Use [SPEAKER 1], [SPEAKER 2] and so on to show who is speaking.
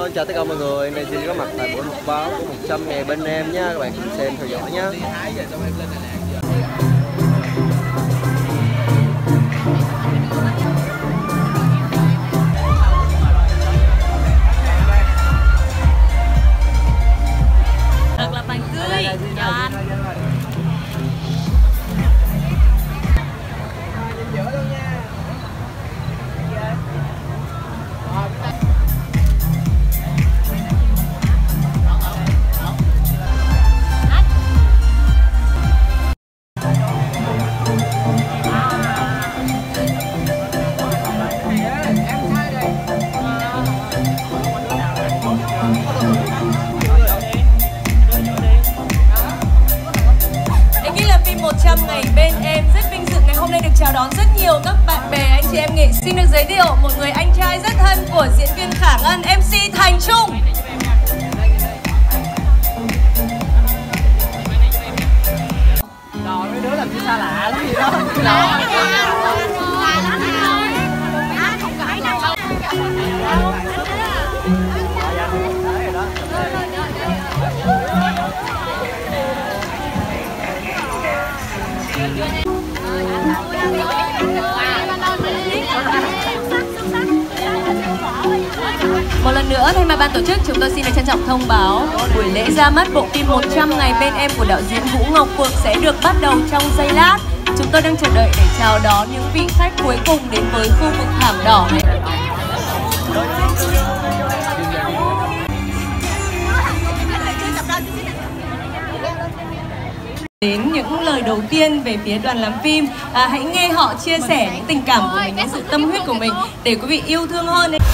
[SPEAKER 1] chào tất cả mọi người, nay xin có mặt tại buổi họp báo của 100 ngày bên em nhé, các bạn cùng xem theo dõi nhé.
[SPEAKER 2] Thật là bánh tươi, nhọn. Phim 100 ngày bên em rất vinh dự ngày hôm nay được chào đón rất nhiều các bạn bè, anh chị em nghệ. Xin được giới thiệu một người anh trai rất thân của diễn viên Khả Ngân, MC Thành Trung.
[SPEAKER 3] Rồi mấy đứa làm gì xa lạ lắm gì đó.
[SPEAKER 2] Một lần nữa, thay mặt ban tổ chức, chúng tôi xin được trân trọng thông báo buổi lễ ra mắt bộ phim 100 ngày bên em của đạo diễn Vũ Ngọc Phượng sẽ được bắt đầu trong giây lát. Chúng tôi đang chờ đợi để chào đón những vị khách cuối cùng đến với khu vực thảm đỏ này. Đến những lời đầu tiên về phía đoàn làm phim, hãy nghe họ chia sẻ những tình cảm của mình, những sự tâm huyết của mình để quý vị yêu thương hơn.